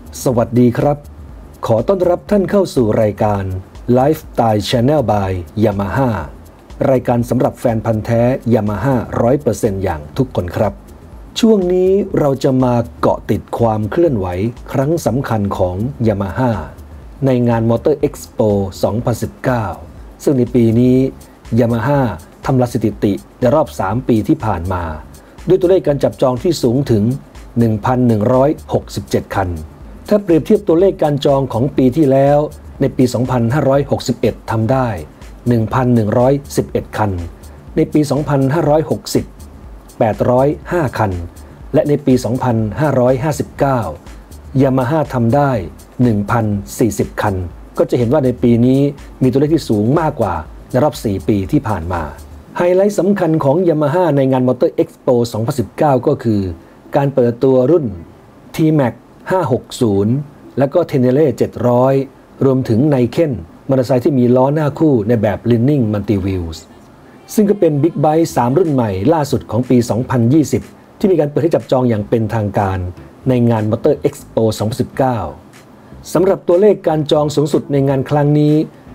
สวัสดีครับขอต้อนรับท่านเข้าสู่รายการ Lifestyle Channel by Yamaha รายการสำหรับแฟนพันธุ์แท้ Yamaha 100% อย่างทุกคนครับช่วงนี้เราจะมาเกาะติดความเคลื่อนไหวครั้งสำคัญของ Yamaha ในงาน Motor Expo 2019 ซึ่งในปีนี้ Yamaha ทำลายสถิติในรอบ 3 ปีที่ผ่านมาด้วยตัวเลขการจับจองที่สูงถึง 1,167 คันถ้าเปรียบเทียบตัวเลขการจองของปีที่แล้วในปี 2561 ทำได้ 1,111 คันในปี 2560 805 คันและในปี 2559 Yamaha ทำได้ 1,040 คันก็จะเห็นว่าในปีนี้มีตัวเลขที่สูงมากกว่าในรอบ 4 ปีที่ผ่านมาไฮไลท์สำคัญของ Yamaha ในงาน Motor Expo 2019 ก็คือการเปิดตัวรุ่น T-Max 560 และก็ Tenere 700 รวมถึง Niken มอเตอร์ไซค์ที่มีล้อหน้าคู่ในแบบ Leaning Multi Wheels ซึ่งก็เป็น Big Bike 3 รุ่นใหม่ล่าสุดของปี 2020 ที่มีการเปิดให้จับจองอย่างเป็นทางการในงาน Motor Expo 2019 สำหรับตัวเลขการจองสูงสุดในงานครั้งนี้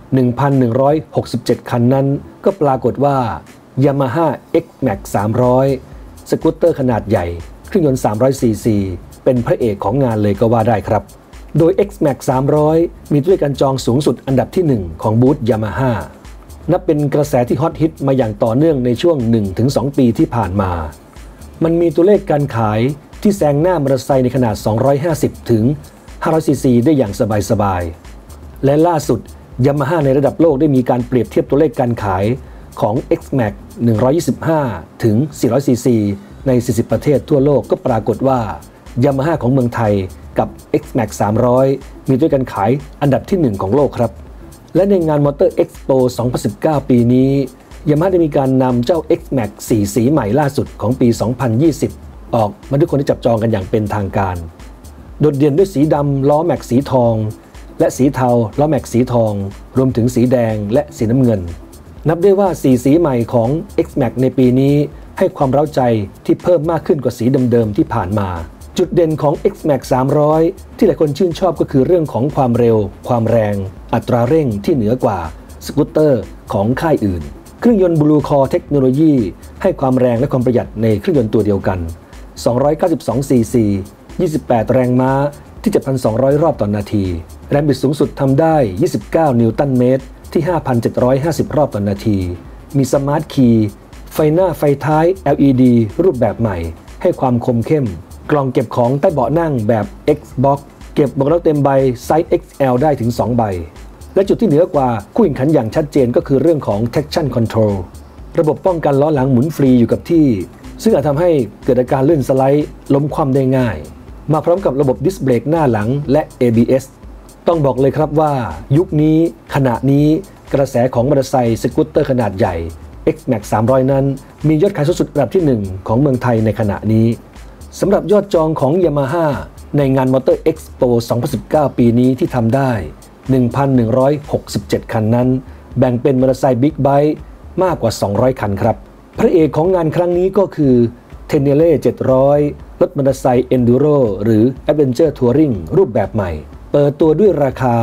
1,167 คันนั้นก็ปรากฏว่า Yamaha X-Max 300 สกูตเตอร์ขนาดใหญ่เครื่องยนต์ 300cc เป็นพระเอกของงานเลยก็ว่าได้ครับโดย X-Max 300 มีตัวเลขการจองสูงสุดอันดับที่ 1 ของบูธ Yamaha นับเป็นกระแสที่ฮอตฮิตมาอย่างต่อเนื่องในช่วง 1-2 ปีที่ผ่านมามันมีตัวเลขการขายที่แซงหน้ามอเตอร์ไซค์ในขนาด 250 ถึง 500cc ได้อย่างสบายๆและล่าสุด Yamaha ในระดับโลกได้มีการเปรียบเทียบตัวเลขการขายของ X-Max 125 ถึง 400cc ใน 40 ประเทศทั่วโลกก็ปรากฏว่า Yamaha ของเมืองไทยกับ X-Max 300 มีตัวการขายอันดับที่ 1 ของโลกครับและในงาน Motor Expo 2019 ปีนี้ Yamaha ได้มีการนำเจ้า X-Max 4 สีใหม่ล่าสุดของปี 2020 ออกมาด้วยคนที่จับจองกันอย่างเป็นทางการโดดเด่นด้วยสีดำล้อแม็กสีทองและสีเทาล้อแม็กสีทองรวมถึงสีแดงและสีน้ำเงินนับได้ว่า4 สีใหม่ของ X-Max ในปีนี้ให้ความเร้าใจที่เพิ่มมากขึ้นกว่าสีเดิมๆที่ผ่านมาจุดเด่นของ X-Max 300 ที่หลายคนชื่นชอบก็คือเรื่องของความเร็วความแรงอัตราเร่งที่เหนือกว่าสกูตเตอร์ของค่ายอื่นเครื่องยนต์ Blue Core เทคโนโลยีให้ความแรงและความประหยัดในเครื่องยนต์ตัวเดียวกัน292 cc 28 แรงม้าที่ 7,200 รอบต่อนาทีแรงบิดสูงสุดทำได้ 29 นิวตันเมตรที่ 5,750 รอบต่อนาทีมีสมาร์ทคีย์ไฟหน้าไฟท้าย LED รูปแบบใหม่ให้ความคมเข้มกล่องเก็บของใต้เบาะนั่งแบบ Xbox เก็บหมวกน็อกเต็มใบไซส์ XL ได้ถึง 2 ใบและจุดที่เหนือกว่าคู่แข่งขันอย่างชัดเจนก็คือเรื่องของ Traction Control ระบบป้องกันล้อหลังหมุนฟรีอยู่กับที่ซึ่งอาจทำให้เกิดอาการลื่นสไลด์ล้มคว่ำได้ง่ายมาพร้อมกับระบบดิสเบรกหน้าหลังและ ABS ต้องบอกเลยครับว่ายุคนี้ขณะนี้กระแสของมอเตอร์ไซค์สกูตเตอร์ขนาดใหญ่ X-Max 300 นั้นมียอดขายสูงสุดอันดับที่ 1 ของเมืองไทยในขณะนี้สำหรับยอดจองของ Yamaha ในงาน Motor Expo 2019 ปีนี้ที่ทำได้ 1,167 คันนั้นแบ่งเป็นมอเตอร์ไซค์บิ๊กไบค์มากกว่า 200 คันครับพระเอกของงานครั้งนี้ก็คือ Tenere 700 รถมอเตอร์ไซค์ Enduro หรือ Adventure Touring รูปแบบใหม่เปิดตัวด้วยราคา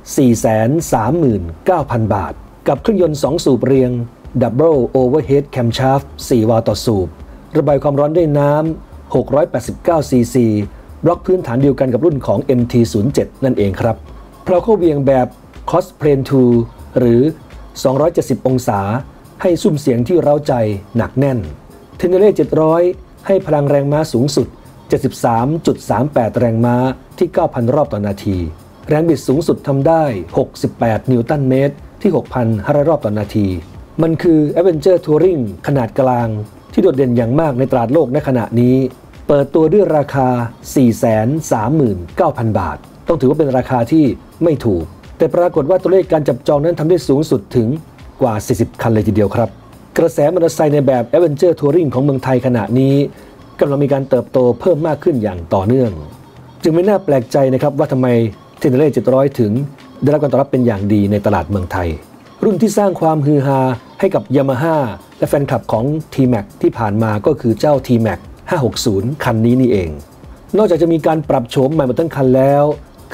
439,000 บาทกับเครื่องยนต์ 2 สูบเรียง Double Overhead Camshaft 4 วาล์วต่อสูบระบายความร้อนด้วยน้ำ689 cc บล็อกพื้นฐานเดียวกันกับรุ่นของ MT-07 นั่นเองครับเพราเข้าเวียงแบบ Cross Plane 2 หรือ 270 องศาให้ซุ้มเสียงที่เร้าใจหนักแน่น Tenere 700 ให้พลังแรงม้าสูงสุด 73.38 แรงม้าที่ 9,000 รอบต่อนาทีแรงบิดสูงสุดทำได้ 68 นิวตันเมตรที่ 6,500 รอบต่อนาทีมันคือ Adventure Touring ขนาดกลางที่โดดเด่นอย่างมากในตลาดโลกในขณะนี้เปิดตัวด้วยราคา 439,000 บาทต้องถือว่าเป็นราคาที่ไม่ถูกแต่ปรากฏว่าตัวเลขการจับจองนั้นทำได้สูงสุดถึงกว่า 40 คันเลยทีเดียวครับกระแสมอเตอร์ไซค์ในแบบ Adventure Touring ของเมืองไทยขณะนี้กำลังมีการเติบโตเพิ่มมากขึ้นอย่างต่อเนื่องจึงไม่น่าแปลกใจนะครับว่าทำไม Tenere 700 ถึงได้รับการตอบรับเป็นอย่างดีในตลาดเมืองไทยรุ่นที่สร้างความฮือฮาให้กับ Yamaha และแฟนคลับของ T-Max ที่ผ่านมาก็คือเจ้า T-Max 560 คันนี้นี่เองนอกจากจะมีการปรับโฉมใหม่หมดทั้งคันแล้ว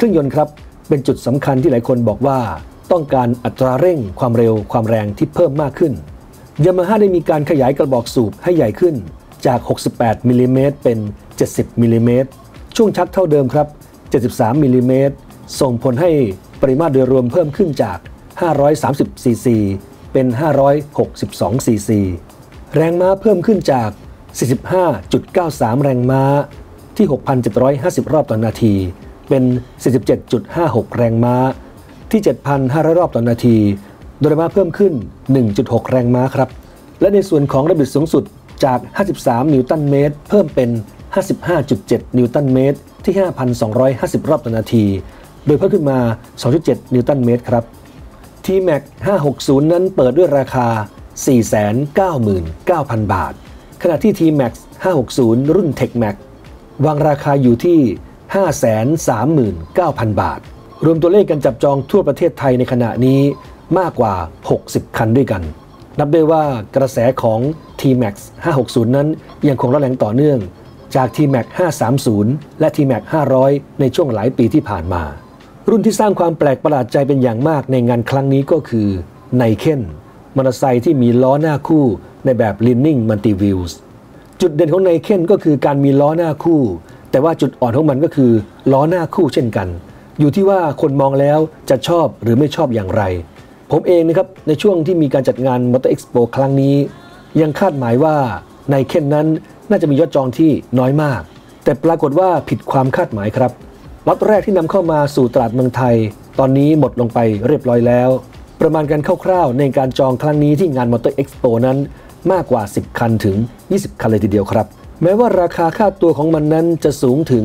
รื่องยนต์ครับเป็นจุดสำคัญที่หลายคนบอกว่าต้องการอัตราเร่งความเร็วความแรงที่เพิ่มมากขึ้นยามาฮ่าได้มีการขยายกระบอกสูบให้ใหญ่ขึ้นจาก68มิลลิเมตรเป็น70มิลลิเมตรช่วงชักเท่าเดิมครับ73มิลลิเมตรส่งผลให้ปริมาตรโดยรวมเพิ่มขึ้นจาก530ซีซีเป็น562ซีซีแรงม้าเพิ่มขึ้นจาก 45.93 แรงม้าที่ 6,750 รอบต่อนาทีเป็น 47.56 แรงม้าที่ 7,500 รอบต่อนาทีโดยแรงม้าเพิ่มขึ้น 1.6 แรงม้าครับและในส่วนของแรงบิดสูงสุดจาก53นิวตันเมตรเพิ่มเป็น55.7 นิวตันเมตรที่ 5,250 รอบต่อนาทีโดยเพิ่มขึ้นมา 2.7 นิวตันเมตรครับ T-Max 560 นั้นเปิดด้วยราคา 499,000 บาทขณะที่ T-Max 560 รุ่น Tech-Max วางราคาอยู่ที่ 539,000 บาทรวมตัวเลขการจับจองทั่วประเทศไทยในขณะนี้มากกว่า60คันด้วยกันนับได้ว่ากระแสของ T-Max 560 นั้นยังคงร้อนแรงต่อเนื่องจาก T-Max 530 และ T-Max 500 ในช่วงหลายปีที่ผ่านมารุ่นที่สร้างความแปลกประหลาดใจเป็นอย่างมากในงานครั้งนี้ก็คือ Naiken มอเตอร์ไซค์ที่มีล้อหน้าคู่ในแบบ Leaning Multi Wheels จุดเด่นของ Naiken ก็คือการมีล้อหน้าคู่แต่ว่าจุดอ่อนของมันก็คือล้อหน้าคู่เช่นกันอยู่ที่ว่าคนมองแล้วจะชอบหรือไม่ชอบอย่างไรผมเองนะครับในช่วงที่มีการจัดงาน Motor Expo ครั้งนี้ยังคาดหมายว่า Naiken นั้นน่าจะมียอดจองที่น้อยมากแต่ปรากฏว่าผิดความคาดหมายครับล็อตแรกที่นำเข้ามาสู่ตลาดเมืองไทยตอนนี้หมดลงไปเรียบร้อยแล้วประมาณการคร่าวๆในการจองครั้งนี้ที่งาน Motor Expo นั้นมากกว่า10คันถึง20คันเลยทีเดียวครับแม้ว่าราคาค่าตัวของมันนั้นจะสูงถึง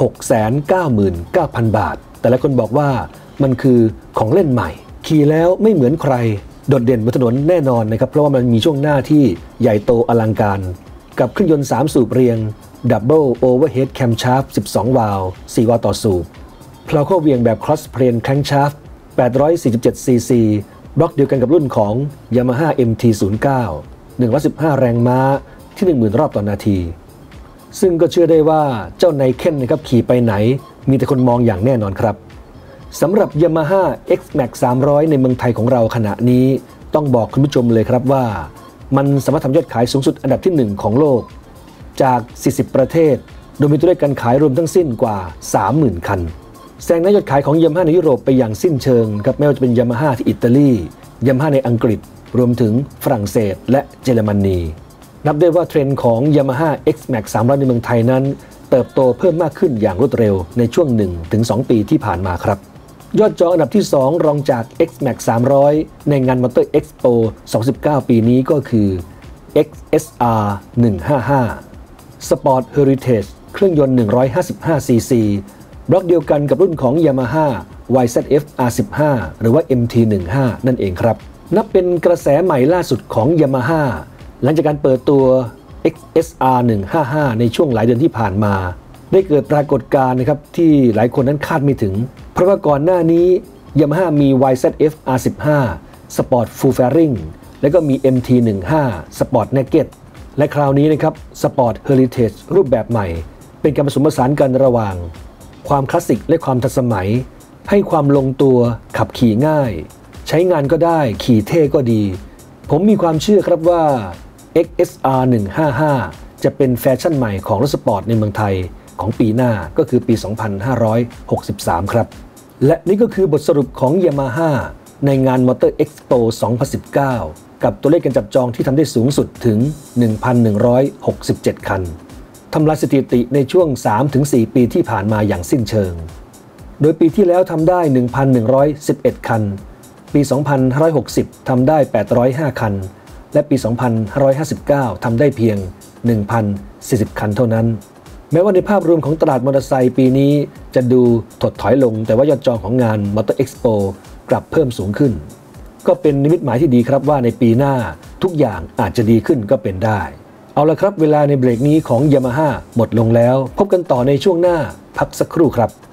699,000 บาทแต่หลายคนบอกว่ามันคือของเล่นใหม่ขี่แล้วไม่เหมือนใครโดดเด่นบนถนนแน่นอนนะครับเพราะว่ามันมีช่วงหน้าที่ใหญ่โตอลังการกับเครื่องยนต์3สูบเรียง Double Overhead Camshaft 12 วาล์ว 4 วาล์วต่อสูบเพลาเข้าเวียงแบบ Cross Plane Crankshaft 847 ซีซีบล็อกเดียวกันกับรุ่นของ Yamaha MT-09 115 แรงม้าที่ 10,000 รอบต่อนาทีซึ่งก็เชื่อได้ว่าเจ้า Naiken นะครับขี่ไปไหนมีแต่คนมองอย่างแน่นอนครับสำหรับ Yamaha X-Max 300 ในเมืองไทยของเราขณะนี้ต้องบอกคุณผู้ชมเลยครับว่ามันสามารถทำยอดขายสูงสุดอันดับที่ 1 ของโลกจาก 40 ประเทศโดยมีตัวเลขการขายรวมทั้งสิ้นกว่า 30,000 คันแซงหน้ายอดขายของ Yamaha ในยุโรปไปอย่างสิ้นเชิงครับไม่ว่าจะเป็น Yamaha ที่อิตาลี Yamaha ในอังกฤษรวมถึงฝรั่งเศสและเยอรมนีนับได้ว่าเทรนด์ของ Yamaha X-Max 300 ในเมืองไทยนั้นเติบโตเพิ่มมากขึ้นอย่างรวดเร็วในช่วง 1-2 ปีที่ผ่านมาครับยอดจองอันดับที่ 2 รองจาก X-Max 300 ในงาน Motor Expo 2019 ปีนี้ก็คือ XSR 155 Sport Heritage เครื่องยนต์155 ซีซีบล็อกเดียวกันกับรุ่นของ Yamaha YZF R15 หรือว่า MT-15 นั่นเองครับนับเป็นกระแสใหม่ล่าสุดของ Yamaha หลังจากการเปิดตัว XSR 155 ในช่วงหลายเดือนที่ผ่านมาได้เกิดปรากฏการณ์นะครับที่หลายคนนั้นคาดไม่ถึงเพราะว่าก่อนหน้านี้ Yamaha มี YZF R15 Sport Full Fairing และก็มี MT-15 Sport Naked และคราวนี้นะครับ Sport Heritage รูปแบบใหม่เป็นการผสมผสานกันระหว่างความคลาสสิกและความทันสมัยให้ความลงตัวขับขี่ง่ายใช้งานก็ได้ขี่เท่ก็ดีผมมีความเชื่อครับว่า XSR 155 จะเป็นแฟชั่นใหม่ของรถสปอร์ตในเมืองไทยของปีหน้าก็คือปี 2563 ครับและนี่ก็คือบทสรุปของ Yamaha ในงาน Motor Expo 2019 กับตัวเลขการจับจองที่ทำได้สูงสุดถึง 1,167 คันทำลายสถิติในช่วง 3-4 ปีที่ผ่านมาอย่างสิ้นเชิงโดยปีที่แล้วทำได้ 1,111 คันปี 2560 ทำได้ 805 คันและปี 2559 ทำได้เพียง 1,040 คันเท่านั้นแม้ว่าในภาพรวมของตลาดมอเตอร์ไซค์ปีนี้จะดูถดถอยลงแต่ว่ายอดจองของงาน Motor Expo กลับเพิ่มสูงขึ้นก็เป็นนิมิตหมายที่ดีครับว่าในปีหน้าทุกอย่างอาจจะดีขึ้นก็เป็นได้เอาละครับเวลาในเบรกนี้ของ Yamaha หมดลงแล้วพบกันต่อในช่วงหน้าพักสักครู่ครับ